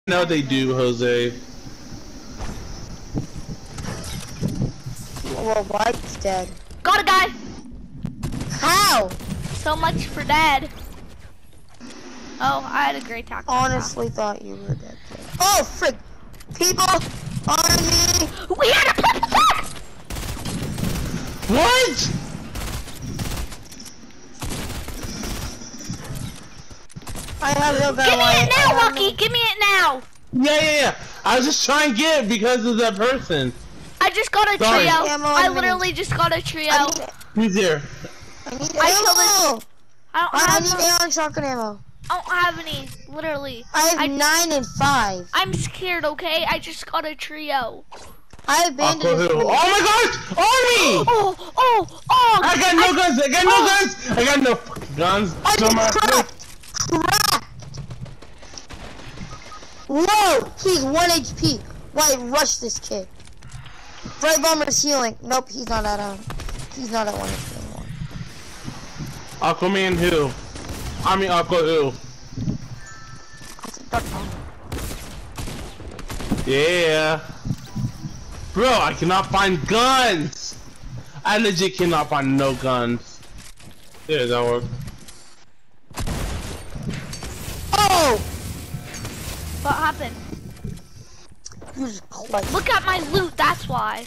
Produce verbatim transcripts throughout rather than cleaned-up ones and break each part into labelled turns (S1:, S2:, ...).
S1: No, they do, Jose.
S2: Well, White's dead.
S3: Got a guy!
S2: How?
S3: So much for dad. Oh, I had a great tackle.
S2: Honestly thought you were dead. Oh, frick! People on me!
S3: We had a flip attack!
S1: What?
S2: I have no gun.
S3: Give me it now,
S2: I
S3: Lucky! Give me it now!
S1: Yeah, yeah, yeah. I was just trying to get it because of that person.
S3: I just got a
S1: Sorry.
S3: trio.
S2: Ammo
S3: I
S2: on
S3: literally
S2: me.
S3: just got a trio.
S2: I need,
S1: Who's there?
S2: I need
S3: I
S2: ammo!
S3: killed I don't
S2: I
S3: have
S2: need
S3: no-
S2: ammo and shotgun ammo.
S3: I don't have any, literally.
S2: I have
S3: I-
S2: nine and five.
S3: I'm scared, okay? I just got a trio.
S2: I abandoned
S1: Aqua
S2: it.
S1: who? Oh my gosh! On me!
S3: Oh, oh, oh!
S1: I got no
S3: I-
S1: guns! I got no
S3: oh.
S1: guns! I got no fucking guns!
S2: I
S1: No
S2: just
S1: matter-
S2: cracked! Cracked! Whoa! He's one H P. White, rush this kid. Bright Bomber's healing. Nope, he's not at um. He's not at one H P anymore.
S1: Aquaman who? I mean Aqua who?
S2: That's a Dark Bomber.
S1: Yeah. Bro, I cannot find guns! I legit cannot find no guns. There, that worked.
S2: Oh!
S3: What happened?
S2: You just clutched.
S3: Look at my loot, that's why.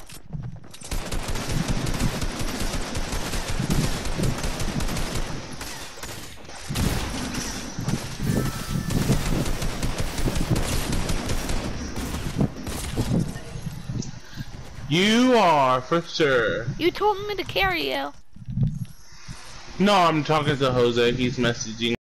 S1: You are, for sure.
S3: You told me to carry you.
S1: No, I'm talking to Jose. He's messaging.